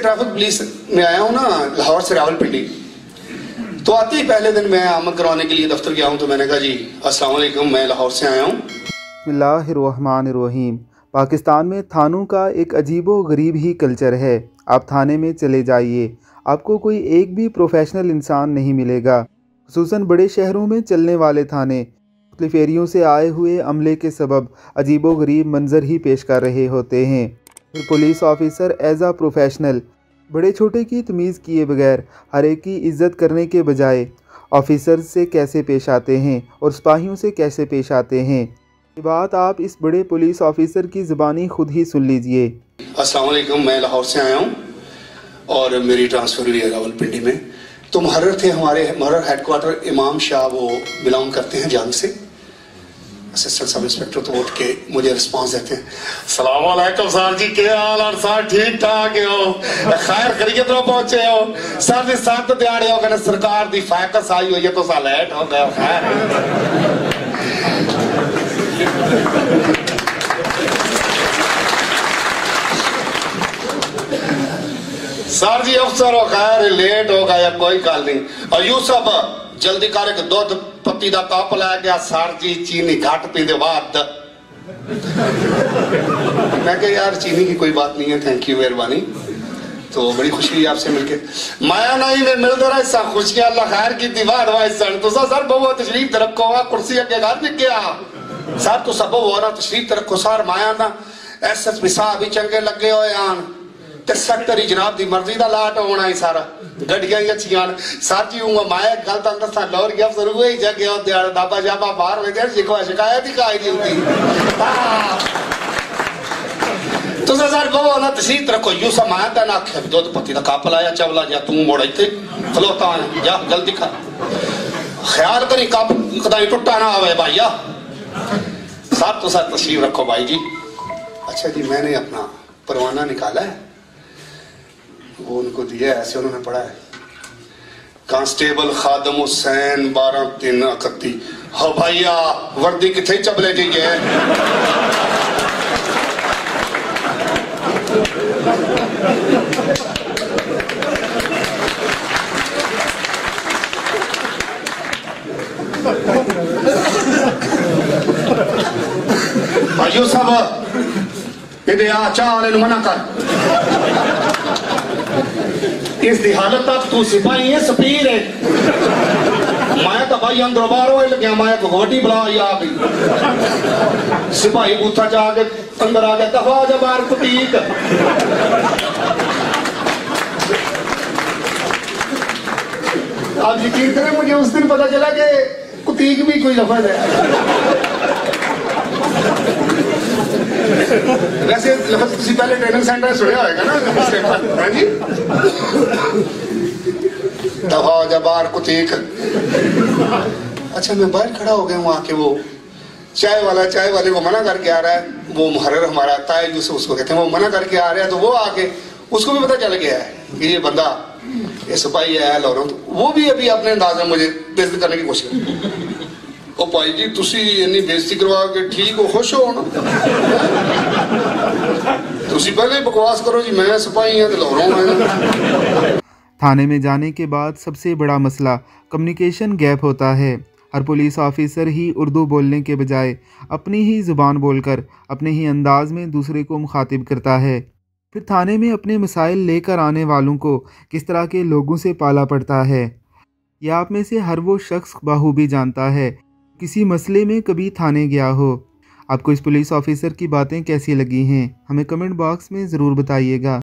Traffic police में आया हूँ ना, लाहौर से रावलपिंडी। तो आते ही पहले दिन मैं आमद करवाने के लिए दफ्तर गया हूँ, तो मैंने कहा जी अस्सलाम वालेकुम, मैं लाहौर से आया हूँ। बिस्मिल्लाहिर्रहमानिर्रहीम। पाकिस्तान में थानों का एक अजीबो गरीब ही कल्चर है। आप थाने में चले जाइए, आपको कोई एक भी प्रोफेशनल इंसान नहीं मिलेगा। खुसूसन बड़े शहरों में चलने वाले थाने मुख्तलिफ एरियों से आए हुए अमले के सबब अजीबो गरीब मंजर ही पेश कर रहे होते हैं। फिर police officer as a professional बड़े छोटे की तमीज़ किए बगैर हर एक की इज़्ज़त करने के बजाय ऑफिसर से कैसे पेश आते हैं और सिपाहियों से कैसे पेश आते हैं, ये बात आप इस बड़े पुलिस ऑफिसर की ज़बानी खुद ही सुन लीजिए। अस्सलाम वालेकुम, मैं लाहौर से आया हूँ और मेरी ट्रांसफ़र हुई है रावलपिंडी में। तो मुहर्रर थे हमारे, मुहर्रर हेडक्वार्टर इमाम शाह, वो बिलोंग करते हैं जंग से, असिस्टेंट सब इंस्पेक्टर। तो उठ के मुझे रिस्पांस देते हैं, सलाम वालेकुम सर जी, क्या हाल है सर, ठीक ठाक हो, खैर खैरियत रो पहुंचे हो सर जी, साथ दिहाड़े हो गए सरकार दी फैकस आई हुई है तो सा लेट हो गए खैर। सर जी अफसर हो खैर, लेट हो गया कोई गल नहीं। और यू सब जल्दी कर दूध पत्ती का कप लै गया सर जी, चीनी घट पींदे बाद। मैं कहा यार चीनी की कोई बात नहीं है, थैंक यू मेहरबानी। तो बड़ी खुशी हुई आपसे मिलके, माया नहीं में मिलते रहा हिस्सा खुशियां, अल्लाह खैर की दीवार हुआ हिस्सा। तो सर बहुत तशरीफ रखो, कुर्सी अगे घर भी गया सर, तो सब हो ना तशरीफ रखो सर। माया ना SSP साहब भी चंगे लगे हुए आन, सेक्रेटरी जनाब की मर्जी का लाट होना ही सारा, गड्डियां ही अच्छियां सर जी। हूँ माया गल तुम दसा लौर गया अफसर हुए ही जगह दिहाड़ दाबा जाबा बाहर में शिकवा शिकायत ही कायदी होती। तो सर बहु ना तशरीफ रखो, यू सब माया तेन आख्या दुध पत्ती का कप लाया चवला जा, तू मुड़ इतने खलोता जा जल्दी कर, ख्याल करी कप कदाई टुटा ना आवे भाईया। सर तो सर तशरीफ रखो भाई जी। अच्छा जी, मैंने अपना परवाना निकाला है, वो उनको दिया है, ऐसे उन्होंने पढ़ा है, कांस्टेबल खादम हुसैन 12-3-31। हाँ भैया वर्दी किथे चबले जी है। भाइयों सब इधर आ, चाह मना कर, इस हालत तक तू सिपाही है सपीर है। मैं तो भाई अंदर बाहर लगे, मैं एक गोटी बुला आ गई, सिपाही बूथा जाके अंदर आ गया, दफा जा बाहर कुतीक। आप यकीन करें मुझे उस दिन पता चला कि कुतीक भी कोई लफज है। वैसे लफज किसी पहले ट्रेनिंग सेंटर सुना होगा ना जी, दफा जा बाहर कुतीक। अच्छा मैं बाहर खड़ा हो गया हूँ आके, वो चाय वाले को मना करके आ रहा है, वो मुहर्रर हमारा ताए यूसुफ उसको कहते हैं, वो मना करके आ रहा है। तो वो आके उसको भी पता चल गया है कि ये बंदा ये सिपाही है लाहौरों, तो वो भी अभी अपने अंदाज में मुझे बेइज्जत करने की कोशिश कर। ओ भाई जी तुसी इन्नी बेइज्जती करवा के ठीक हो, खुश हो ना, तुसी पहले बकवास करो जी, मैं सिपाही हूं ते लाहौरों में। थाने में जाने के बाद सबसे बड़ा मसला कम्युनिकेशन गैप होता है। हर पुलिस ऑफिसर ही उर्दू बोलने के बजाय अपनी ही ज़ुबान बोलकर अपने ही अंदाज में दूसरे को मुखातिब करता है। फिर थाने में अपने मसाइल लेकर आने वालों को किस तरह के लोगों से पाला पड़ता है, यह आप में से हर वो शख्स बाखूबी जानता है किसी मसले में कभी थाने गया हो। आपको इस पुलिस ऑफिसर की बातें कैसी लगी हैं, हमें कमेंट बॉक्स में ज़रूर बताइएगा।